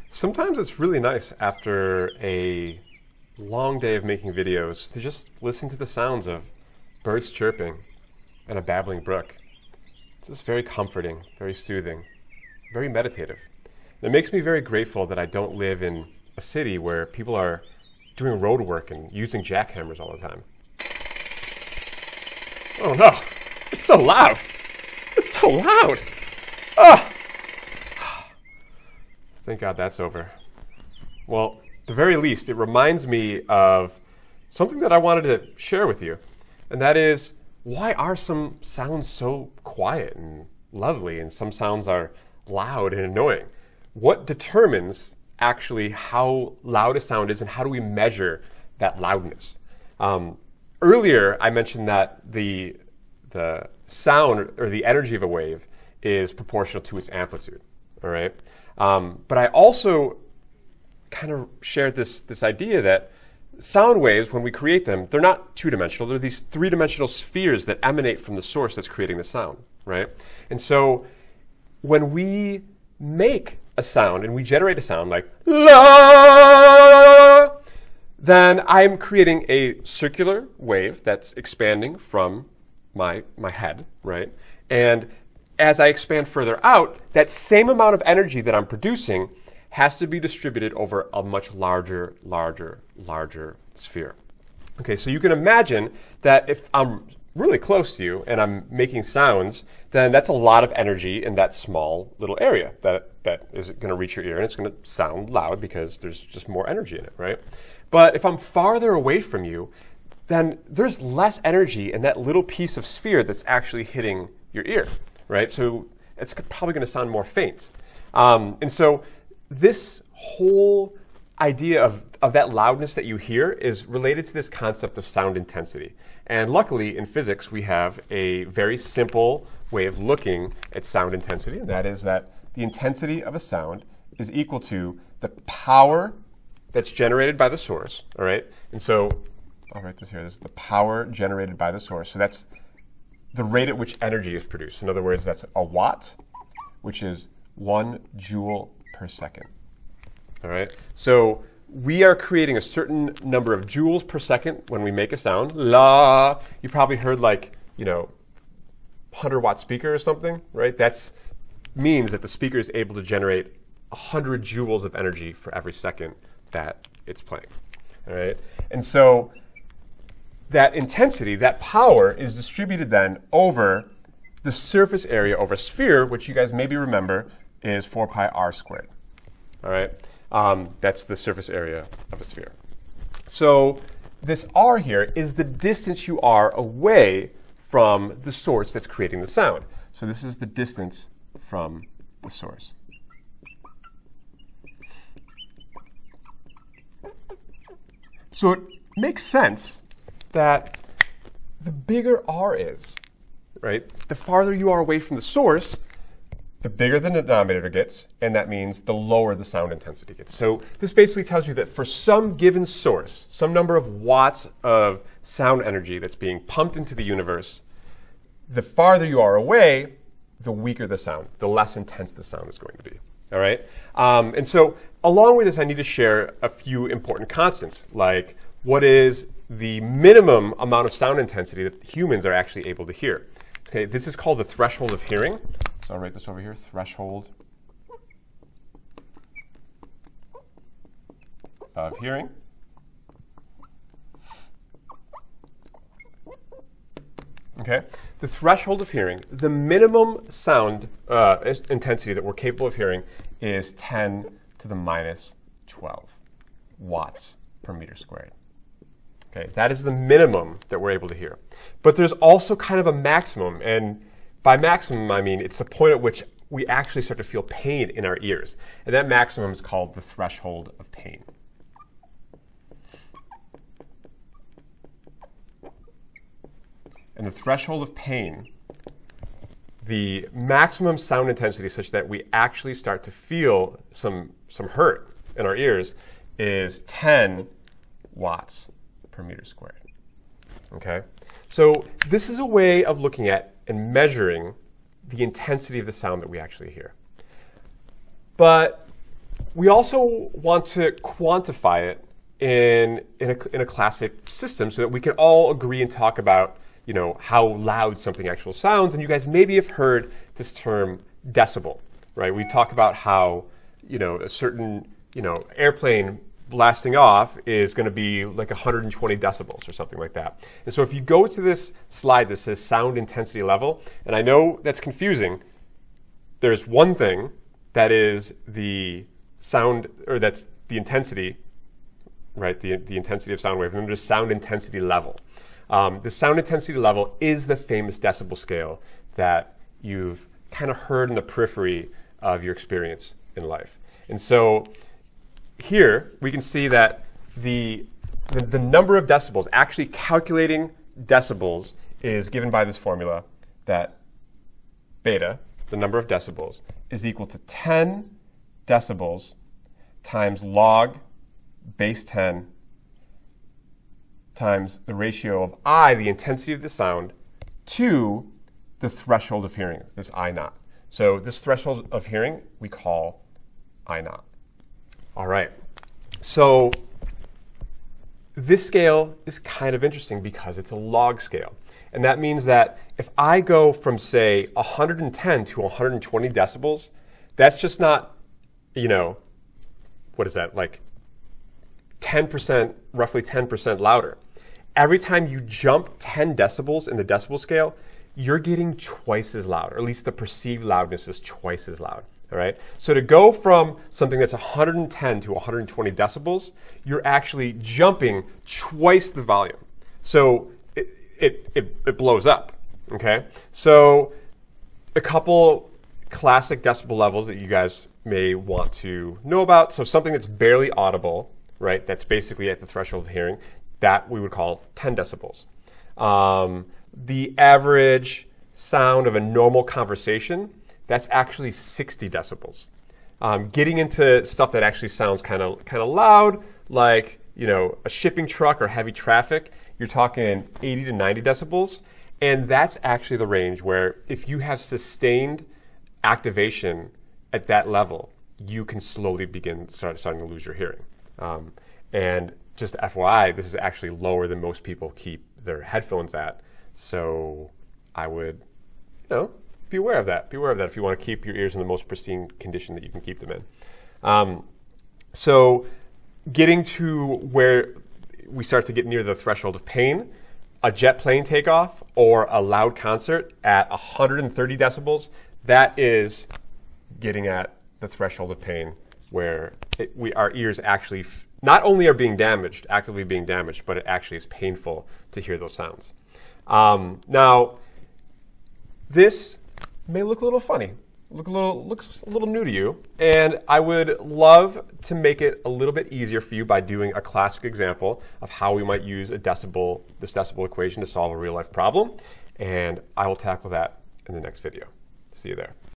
Sometimes it's really nice after a long day of making videos to just listen to the sounds of birds chirping and a babbling brook. It's just very comforting, very soothing, very meditative. And it makes me very grateful that I don't live in a city where people are doing road work and using jackhammers all the time. Oh no, it's so loud. It's so loud. Ah! Thank God that's over. Well, at the very least, it reminds me of something that I wanted to share with you. And that is, why are some sounds so quiet and lovely and some sounds are loud and annoying? What determines actually how loud a sound is and how do we measure that loudness? Earlier, I mentioned that the sound or the energy of a wave is proportional to its amplitude, all right? But I also kind of shared this idea that sound waves, when we create them, they're not two-dimensional. They're these three-dimensional spheres that emanate from the source that's creating the sound, right? And so when we make a sound and we generate a sound like la, then I'm creating a circular wave that's expanding from my head, right? And as I expand further out, that same amount of energy that I'm producing has to be distributed over a much larger sphere. Okay, so you can imagine that if I'm really close to you and I'm making sounds, then that's a lot of energy in that small little area that is going to reach your ear, and it's going to sound loud because there's just more energy in it, right? But if I'm farther away from you, then there's less energy in that little piece of sphere that's actually hitting your ear, right? So it's probably going to sound more faint. And so this whole idea of that loudness that you hear is related to this concept of sound intensity. And luckily, in physics, we have a very simple way of looking at sound intensity, and that is that the intensity of a sound is equal to the power that's generated by the source, all right? And so I'll write this here. This is the power generated by the source. So that's the rate at which energy is produced. In other words, that's a watt, which is 1 joule per second. All right? So we are creating a certain number of joules per second when we make a sound. La. You probably heard 100-watt speaker or something, right? That means that the speaker is able to generate 100 joules of energy for every second that it's playing. All right? And so that intensity, that power, is distributed then over the surface area over a sphere, which you guys maybe remember is 4 pi r squared. All right? That's the surface area of a sphere. So this r here is the distance you are away from the source that's creating the sound. So this is the distance from the source. So it makes sense that the bigger r is, right, the farther you are away from the source, the bigger the denominator gets, and that means the lower the sound intensity gets. So this basically tells you that for some given source, some number of watts of sound energy that's being pumped into the universe, the farther you are away, the weaker the sound, the less intense the sound is going to be. All right? And so along with this, I need to share a few important constants, like what is the minimum amount of sound intensity that humans are actually able to hear. Okay, this is called the threshold of hearing. So I'll write this over here, threshold of hearing. Okay, the threshold of hearing, the minimum sound intensity that we're capable of hearing is 10 to the minus 12 watts per meter squared. Okay, that is the minimum that we're able to hear. But there's also kind of a maximum, and by maximum I mean it's the point at which we actually start to feel pain in our ears. And that maximum is called the threshold of pain. And the threshold of pain, the maximum sound intensity such that we actually start to feel some hurt in our ears, is 10 watts per meter squared. Okay? So this is a way of looking at and measuring the intensity of the sound that we actually hear. But we also want to quantify it in a classic system so that we can all agree and talk about, you know, how loud something actually sounds. And you guys maybe have heard this term decibel, right? We talk about how, you know, a certain, you know, airplane blasting off is going to be like 120 decibels or something like that. And so if you go to this slide that says sound intensity level, and I know that's confusing, there's one thing that is the sound, or that's the intensity, right? The intensity of sound wave, and then there's sound intensity level. The sound intensity level is the famous decibel scale that you've kind of heard in the periphery of your experience in life. And so here we can see that the number of decibels, actually calculating decibels, is given by this formula that beta, the number of decibels, is equal to 10 decibels times log base 10 times the ratio of I, the intensity of the sound, to the threshold of hearing, this I naught. So this threshold of hearing we call I naught. All right, so this scale is kind of interesting because it's a log scale. And that means that if I go from, say, 110 to 120 decibels, that's just not, you know, what is that, like 10%, roughly 10% louder. Every time you jump 10 decibels in the decibel scale, you're getting twice as loud, or at least the perceived loudness is twice as loud. All right? So to go from something that's 110 to 120 decibels, you're actually jumping twice the volume. So it blows up. Okay? So a couple classic decibel levels that you guys may want to know about. So something that's barely audible, right? That's basically at the threshold of hearing, that we would call 10 decibels. The average sound of a normal conversation, that's actually 60 decibels. Getting into stuff that actually sounds kind of loud, like, you know, a shipping truck or heavy traffic, you're talking 80 to 90 decibels. And that's actually the range where if you have sustained activation at that level, you can slowly begin starting to lose your hearing. And just FYI, this is actually lower than most people keep their headphones at. So I would, you know, be aware of that. Be aware of that if you want to keep your ears in the most pristine condition that you can keep them in. So getting to where we start to get near the threshold of pain, a jet plane takeoff or a loud concert at 130 decibels, that is getting at the threshold of pain where our ears actually not only are being damaged, actively being damaged, but it actually is painful to hear those sounds. Now, this may look a little funny, looks a little new to you, and I would love to make it a little bit easier for you by doing a classic example of how we might use this decibel equation to solve a real life problem, and I will tackle that in the next video. See you there.